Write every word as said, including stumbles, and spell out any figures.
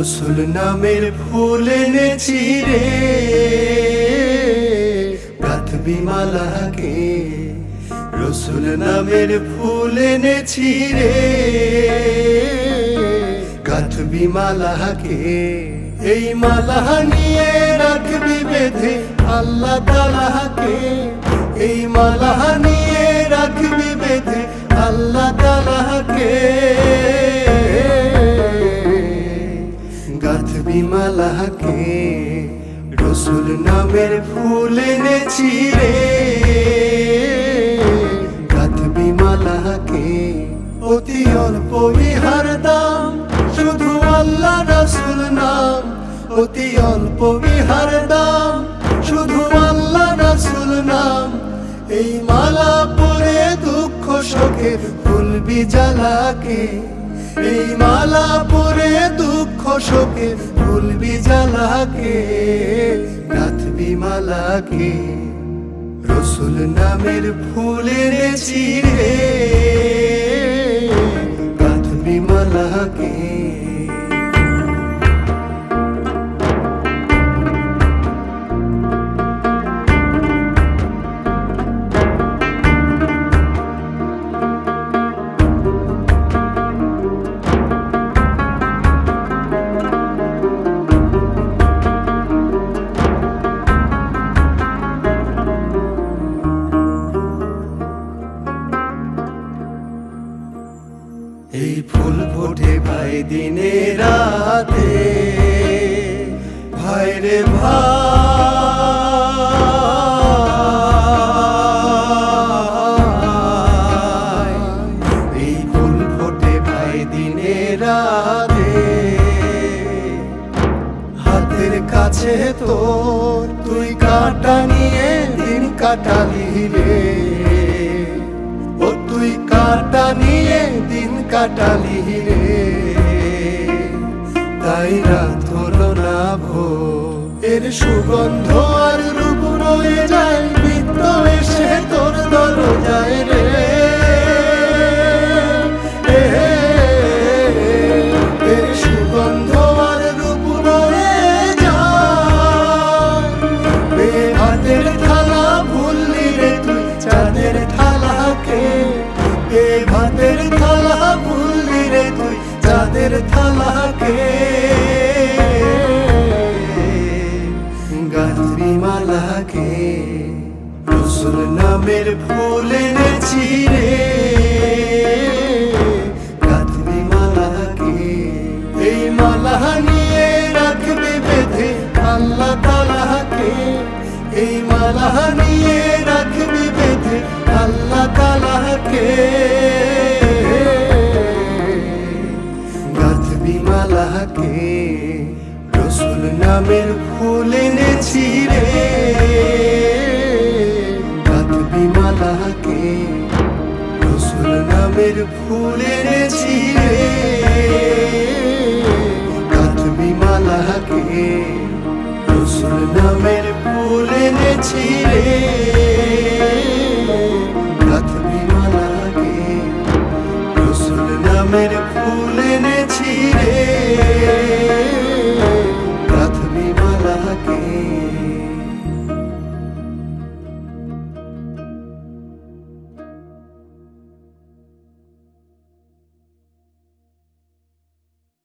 রসুল নামের ফুল এনেছি রে, গাঁথবি মালাকে। রসুল নামের ফুল এনেছি রে, গাঁথবি মালাকে। এই মালা নিয়ে রাখবি বেঁধে আল্লাহ তাআলাকে। এই মালা নিয়ে রাখবি বেঁধে আল্লাহ তাআলাকে। গাঁথবি মালাকে, রসুল নামের ফুল এনেছি রে, গাঁথবি মালাকে। অতি অল্প ইহার দাম, শুধু আল্লাহ রাসূল নাম। অতি অল্প ইহার দাম, শুধু আল্লাহ রাসূল নাম। এই মালা পরে দুঃখ শোকের ভুলবি জ্বালাকে। এই মালা পরে দুঃখ শোকের ভুলবি জ্বালাকে। গাঁথবি মালাকে, রসুল নামের ফুল এনেছি রে, গাঁথবি মালাকে। এই ফুল ফোটে ভাই দিনে রাতে, ভাই রে ভাই। এই ফুল ফোটে ভাই দিনে রাতে, হাতের কাছে তোর তুই কাঁটা নিয়ে দিন কাটালি রে। ও তুই কাঁটা নিয়ে দিন কাটালি রে। তাই রাত হলো না ভোর, এর সুগন্ধ আর রূপ রয়ে যায়, নিত্য এসে তোর দরজায় রে। এর সুগন্ধ আর রূপ রয়ে যায়। বেভাতের থালা ভুললি রে তুই চাঁদের থালাকে। বেভাতের থালা ভুললি রে তুই চাঁদের থালাকে। গাঁথবি মালাকে, রসুল নামের ফুল এনেছি রে, গাঁথবি মালাকে। এই মালা নিয়ে রাখবি বেঁধে আল্লাহ তাআলাকে। এই মালা নিয়ে রাখবি বেঁধে আল্লাহ তাআলাকে। গাঁথবি মালাকে, রসুল নামের ফুল এনেছি রে, গাঁথবি মালাকে। রসুল নামের ফুল এনেছি রে, গাঁথবি মালাকে। রসুল নামের ফুল এনেছি